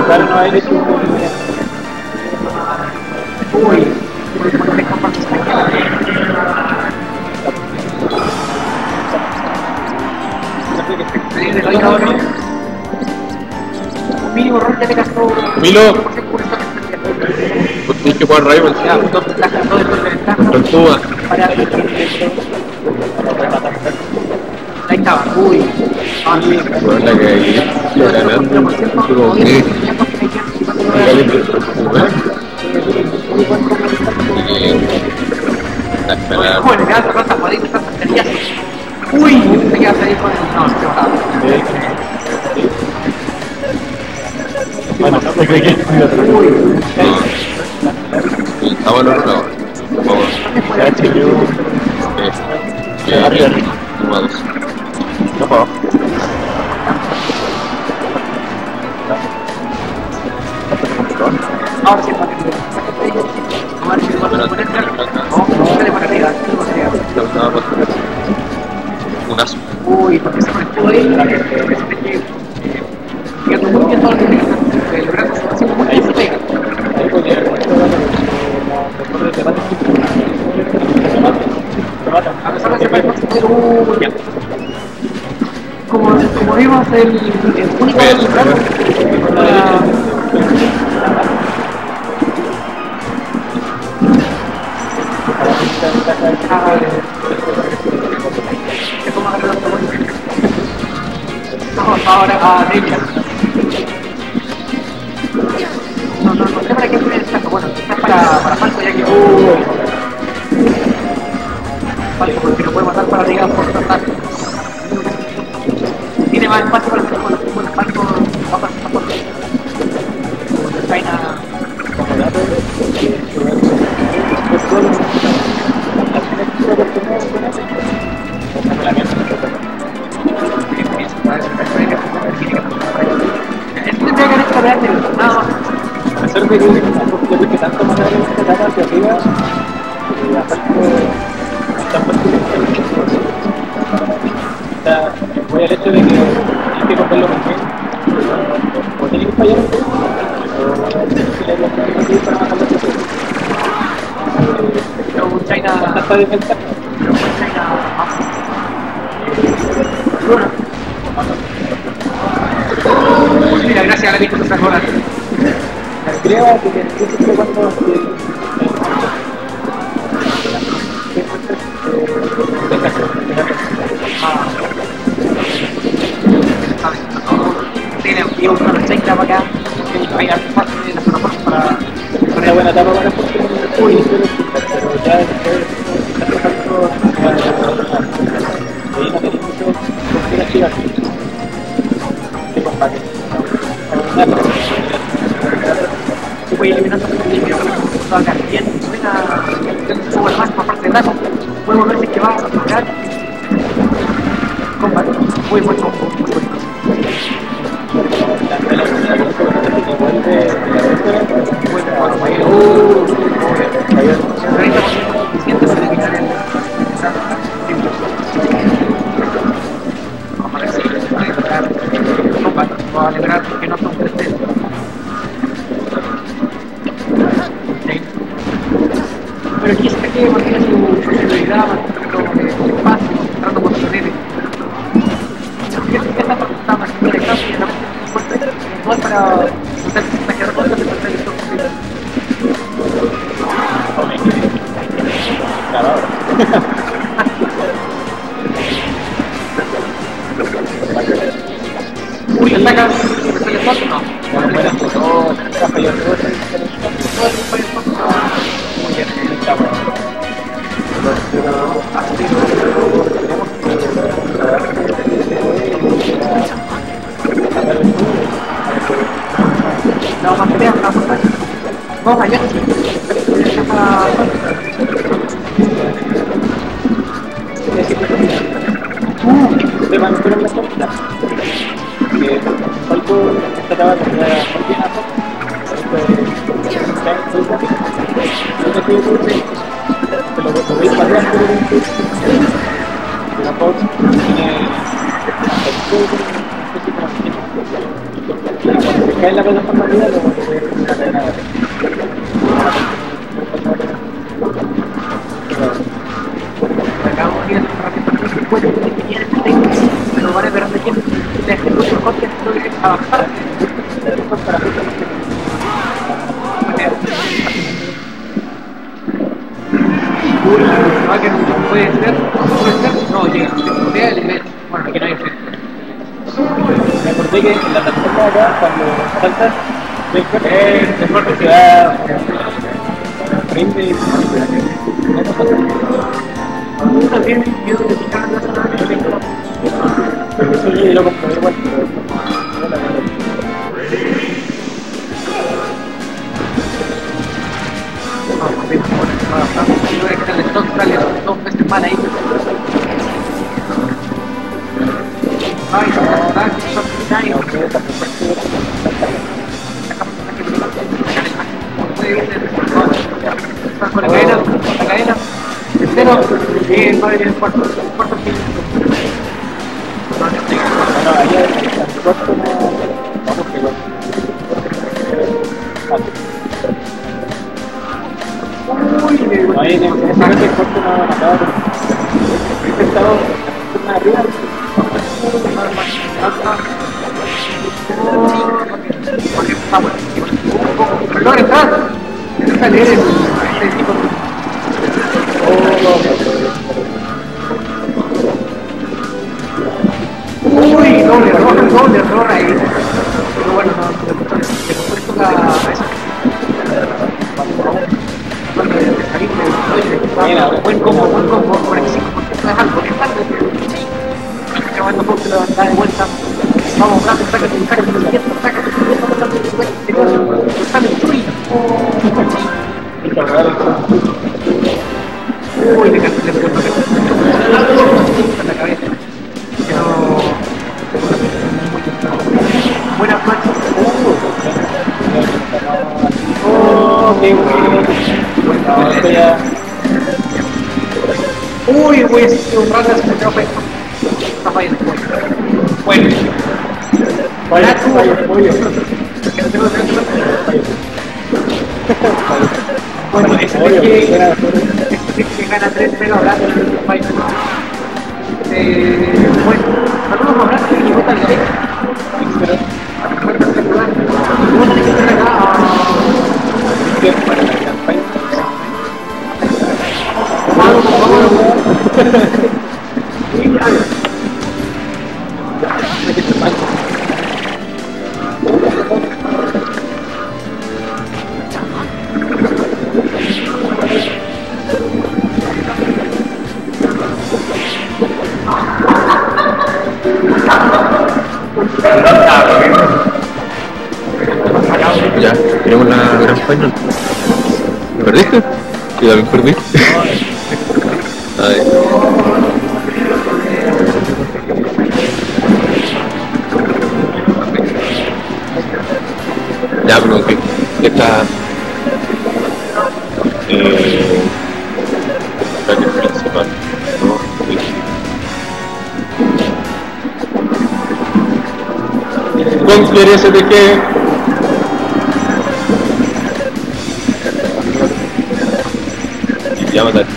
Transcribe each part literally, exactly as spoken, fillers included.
Claro, no hay hecho. Uy, me compartes aquí. Le doy cada uno. Mínimo rol ya te gastó. Milo. Pues tienes que jugar Rivals. Ya, dos ventajas, dos de ventaja. Con tortuga. Para. Ahí estaba, uy. Ah, sí. Por la que ahí ganando. Como que. Bueno, ya se rota por ahí, están baterías. Uy, se queda salir con el. No, se va. Bueno, no sé qué es. Uy, Ah, bueno, no, no. Vamos. Ya, chiquillo. Eh, arriba, arriba. Uno, dos. No puedo. ahora sí, para que ahora sí, para que poner carro. No, no, dale para arriba, dale para arriba. Un aso. Uy, porque se conectó ahí, llegando muy bien todo lo que tenía. El brazo se haciendo muy bien, se pega. Ahí podría haber muerto la mejor de debate. A pesar de ser más fácil, pero uh, ya. Como, como vimos, el, el único resultado para... Vamos ahora a Delia. No, no, no sé para qué tiene el saco. Bueno, quizás para, para Falco, ya que... Uh, Falco, porque lo puede matar para arriba por tratar. Tiene más espacio para hacer con los bueno, Falco va a pasar por China. Como dato, Nada más. a pesar de que yo creo que tanto mandar este data hacia arriba, eh, aparte está puesto está voy al hecho de que hay que cogerlo con bien, o tiene que fallar un poco, o le hay que para matar la situación. Pero un China... Hasta desventaja. Pero un China más... Bueno. Mira, gracias a la vista de esa horas. Creo que siempre cuando tiene un tío para los China para acá. Hay artefactos de las plataformas para... una buena etapa para el uy, pero ya después de tanto ahí no tenéis mucho con qué activar de combate. Se puede eliminar todo el video, todo acá. Bien, suena un poco más por parte de Daco. Puede volverse que va a lograr combate. Muy buen combo, muy bonito. La velocidad que se vuelve de la compañero. Uh, treinta por ciento suficiente para eliminar el... Vamos a ver si puede lograr el combate. Va a lograr que no sea un tres cero. Pero aquí está que mantiene su superioridad, mantiene su espacio, mostrando por su neve. Esta parte está más de cambio y la mente es fuerte, no es para usar el saqueador de cosas de pasar el top posible. Uy, ¿le sacas el Firefox? No. bueno, bueno, no, la Firefox No, el Firefox no. Muy bien, está bueno. no, más peleas, no, más vamos allá, Se van a hacer una cosa que Falco trataba de tener muy bien a Fox, pero lo veis para atrás, pero la Fox tiene hasta el cae en la plataforma arriba, lo puede una cadena de Acabo de ir rápido, que puede que tenía este técnico, pero van a ver de quién le ejecuta el corte a bajar. Uy, va que no puede ser, puede ser, no, llega, se crea el nivel. Bueno, aquí no hay efecto. Me acordé que en la plataforma de acá, cuando saltas, el corte se da rinde y no pasa nada. También yo de picar la zona de efecto. Eso yo lo comprobé igual, pero no la verdad. Yo voy a quitar el stock, sale dos veces mal ahí. Ay, no, no, no, no, con la cadena, con la cadena, tercero, bien, va a venir el cuarto, el cuarto sí. No, allá el cuarto no, vamos que igual. Uy, me No, ahí en ese momento el cuarto no acaba con he intentado una arriba. Perdón, ¿estás? Deja leer el tipo. Uy, doble error, doble error ahí. Pero bueno, no, te puesto la... Buen combo, buen combo, cuarenta y cinco por ciento es algo, es algo. Que bueno, porque lo da de vuelta. Vamos, Blanco, sácate, sácate, sácate, sácate, sácate, sácate, Chuy. Uy, le canté, le canté, la cabeza. Pero... buena plancha. Oh, qué bueno. No, esto ya... Uy, voy a hacer un rato, se me quedó feo. Está fallando, bueno. Vaya, vaya, pollo. Bueno, ese es que, que gana tres cero hablando del Final. Eh, bueno, saludos a Brad que llegó tan lejos. Vamos a tener que estar acá a... Para la campaña. Vamos, vamos. Ya, tenemos la gran final. ¿Me perdiste? Yo también perdí. Ay. Ya, pero que esta eh la que es principal, ¿no? ¿Con quién se te quede? Ya matar.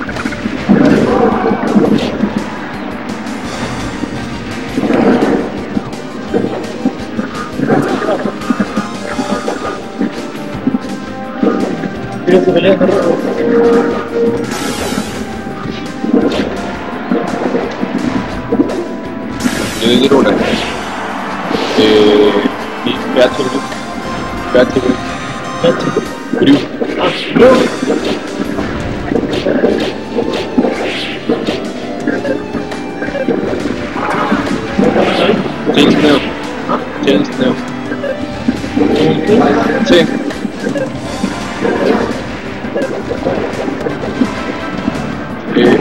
Quiero que pelees de rojo. Yo te quiero una. Eh, y P H Group. P H Group. P H Group. James Neo. James Neo. Sí. Eh.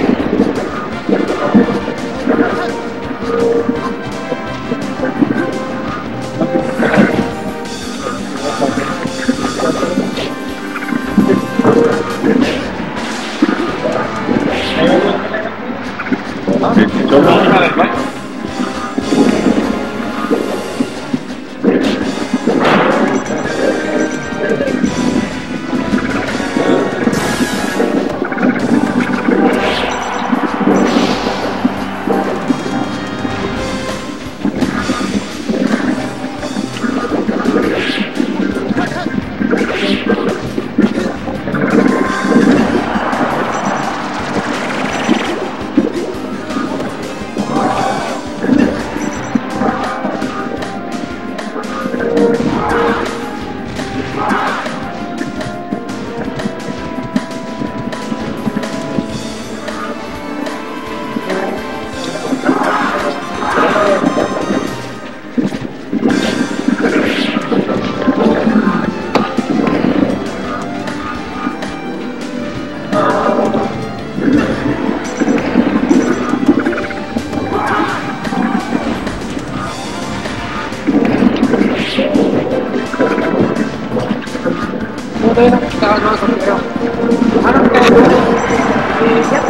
todavía no estaba no configurado. Ah, no, que eh, ya.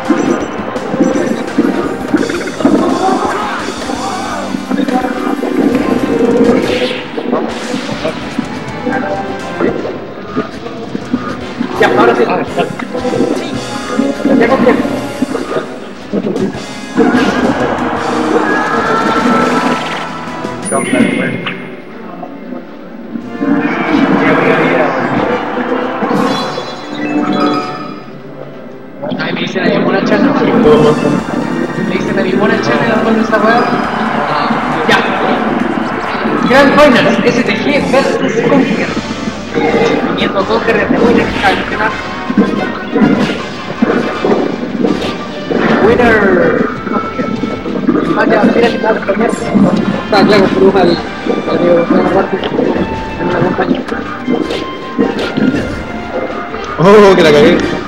Ya, ahora sí. Sí. Ya compré. Ay, me dicen la limona chana. Me dicen la limona chana y la pongo esa weá. Ya. Grand Finals, S T G versus Conker. Viniendo Conker desde Winner campeonato. Winner. Ah, ya, mira que está primero. Está claro, pero al al de parte en una compañía. Oh, que la cagué.